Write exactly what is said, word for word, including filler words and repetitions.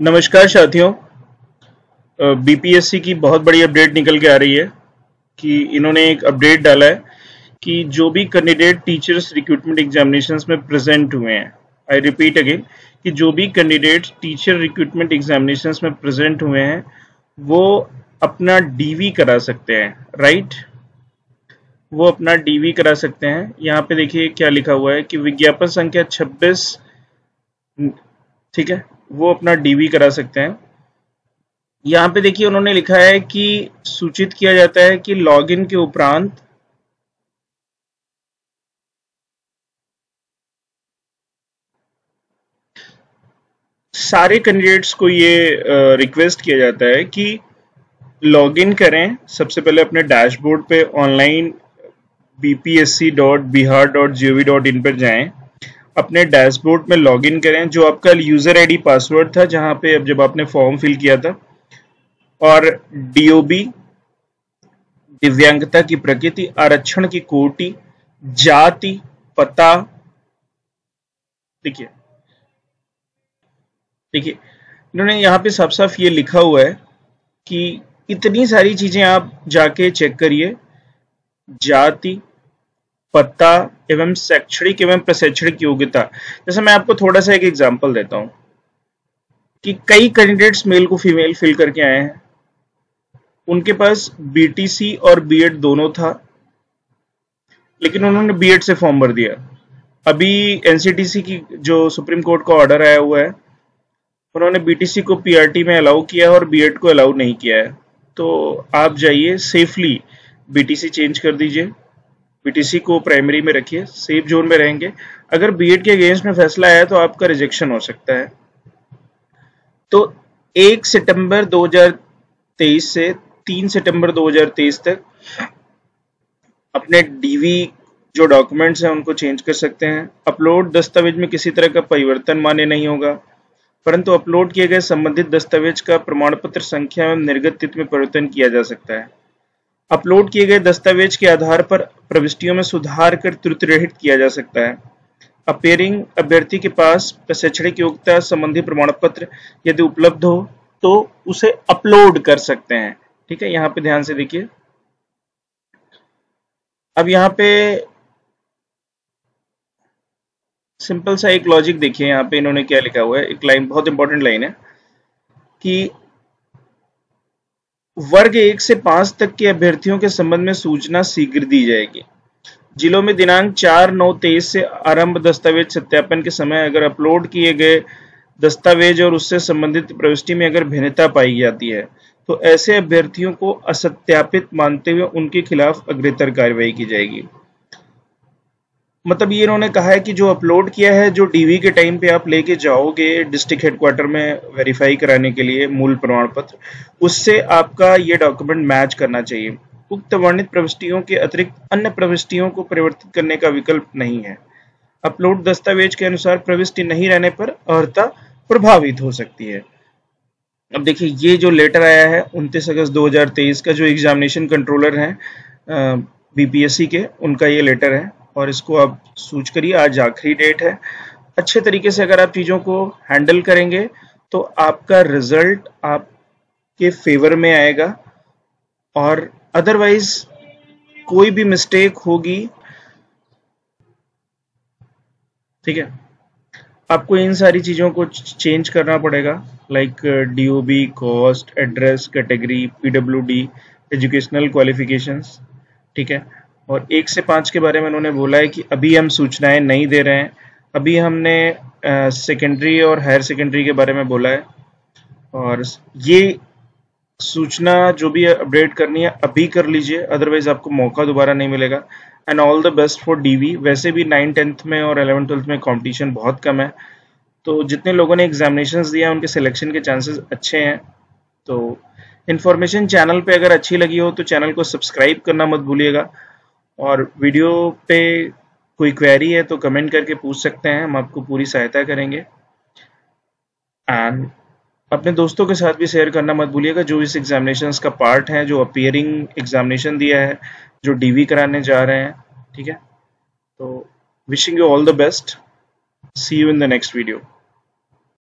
नमस्कार साथियों। बीपीएससी की बहुत बड़ी अपडेट निकल के आ रही है कि इन्होंने एक अपडेट डाला है कि जो भी कैंडिडेट टीचर्स रिक्रूटमेंट एग्जामिनेशंस में प्रेजेंट हुए हैं, आई रिपीट अगेन कि जो भी कैंडिडेट टीचर रिक्रूटमेंट एग्जामिनेशंस में प्रेजेंट हुए हैं वो अपना डीवी करा सकते हैं, राइट। वो अपना डीवी करा सकते हैं। यहाँ पे देखिए क्या लिखा हुआ है कि विज्ञापन संख्या छब्बीस, ठीक है, वो अपना डीवी करा सकते हैं। यहाँ पे देखिए उन्होंने लिखा है कि सूचित किया जाता है कि लॉगिन के उपरांत सारे कैंडिडेट्स को ये रिक्वेस्ट किया जाता है कि लॉगिन करें। सबसे पहले अपने डैशबोर्ड पे online B P S C dot Bihar dot G O V dot in पर जाएं, अपने डैशबोर्ड में लॉगिन करें जो आपका यूजर आईडी पासवर्ड था जहां पे अब जब आपने फॉर्म फिल किया था, और डीओबी, दिव्यांगता की प्रकृति, आरक्षण की कोटि, जाति, पता, देखिए देखिए इन्होंने यहाँ पे साफ साफ ये लिखा हुआ है कि इतनी सारी चीजें आप जाके चेक करिए। जाति, पता एवं शैक्षणिक एवं प्रशैक्षणिक योग्यता। जैसे मैं आपको थोड़ा सा एक एग्जांपल देता हूं कि कई कैंडिडेट्स मेल को फीमेल फिल करके आए हैं, उनके पास बीटीसी और बीएड दोनों था, लेकिन उन्होंने बीएड से फॉर्म भर दिया। अभी एनसीटीसी की जो सुप्रीम कोर्ट का ऑर्डर आया हुआ है, उन्होंने बीटीसी को पीआरटी में अलाउ किया है और बीएड को अलाउ नहीं किया है। तो आप जाइए सेफली बीटीसी चेंज कर दीजिए, बीटीसी को प्राइमरी में रखिए, सेफ जोन में रहेंगे। अगर बीएड के अगेंस्ट में फैसला आया तो आपका रिजेक्शन हो सकता है। तो एक सितंबर दो हज़ार तेईस से तीन सितंबर दो हज़ार तेईस तक अपने डीवी जो डॉक्यूमेंट्स हैं उनको चेंज कर सकते हैं। अपलोड दस्तावेज में किसी तरह का परिवर्तन मान्य नहीं होगा, परंतु अपलोड किए गए संबंधित दस्तावेज का प्रमाण पत्र संख्या एवं निर्गत तिथि में परिवर्तन किया जा सकता है। अपलोड किए गए दस्तावेज के आधार पर प्रविष्टियों में सुधार कर त्रुटि रहित किया जा सकता है। अपेयरिंग अभ्यर्थी के पास प्रशैक्षणिक योग्यता संबंधी प्रमाण पत्र यदि उपलब्ध हो तो उसे अपलोड कर सकते हैं, ठीक है। यहाँ पे ध्यान से देखिए। अब यहाँ पे सिंपल सा एक लॉजिक देखिए, यहाँ पे इन्होंने क्या लिखा हुआ है। एक लाइन, बहुत इंपॉर्टेंट लाइन है कि वर्ग एक से पांच तक के अभ्यर्थियों के संबंध में सूचना शीघ्र दी जाएगी। जिलों में दिनांक चार नौ तेईस से आरंभ दस्तावेज सत्यापन के समय अगर अपलोड किए गए दस्तावेज और उससे संबंधित प्रविष्टि में अगर भिन्नता पाई जाती है तो ऐसे अभ्यर्थियों को असत्यापित मानते हुए उनके खिलाफ अग्रेतर कार्रवाई की जाएगी। मतलब ये इन्होंने कहा है कि जो अपलोड किया है, जो डीवी के टाइम पे आप लेके जाओगे डिस्ट्रिक्ट हेडक्वार्टर में वेरीफाई कराने के लिए मूल प्रमाण पत्र, उससे आपका ये डॉक्यूमेंट मैच करना चाहिए। उक्त वर्णित प्रविष्टियों के अतिरिक्त अन्य प्रविष्टियों को परिवर्तित करने का विकल्प नहीं है। अपलोड दस्तावेज के अनुसार प्रविष्टि नहीं रहने पर अर्हता प्रभावित हो सकती है। अब देखिए ये जो लेटर आया है उनतीस अगस्त दो हज़ार तेईस का, जो एग्जामिनेशन कंट्रोलर हैं बीपीएससी के, उनका ये लेटर है और इसको आप सूच करिए। आज आखिरी डेट है। अच्छे तरीके से अगर आप चीजों को हैंडल करेंगे तो आपका रिजल्ट आपके फेवर में आएगा, और अदरवाइज कोई भी मिस्टेक होगी, ठीक है, आपको इन सारी चीजों को चेंज करना पड़ेगा, like DOB, caste, address, category, PWD, educational qualifications, ठीक है। और एक से पांच के बारे में उन्होंने बोला है कि अभी हम सूचनाएं नहीं दे रहे हैं। अभी हमने सेकेंडरी और हायर सेकेंडरी के बारे में बोला है, और ये सूचना जो भी अपडेट करनी है अभी कर लीजिए, अदरवाइज आपको मौका दोबारा नहीं मिलेगा। And all the best for DV. वैसे भी नाइन टेंथ में और इलेवन ट्वेल्थ में कंपटीशन बहुत कम है, तो जितने लोगों ने एग्जामिनेशंस दिया उनके सिलेक्शन के चांसेस अच्छे हैं। तो इन्फॉर्मेशन चैनल पे अगर अच्छी लगी हो तो चैनल को सब्सक्राइब करना मत भूलिएगा, और वीडियो पे कोई क्वेरी है तो कमेंट करके पूछ सकते हैं, हम आपको पूरी सहायता करेंगे। एंड अपने दोस्तों के साथ भी शेयर करना मत भूलिएगा जो इस एग्जामिनेशंस का पार्ट है, जो अपीयरिंग एग्जामिनेशन दिया है, जो डीवी कराने जा रहे हैं, ठीक है। तो wishing you all the best, see you in the next video.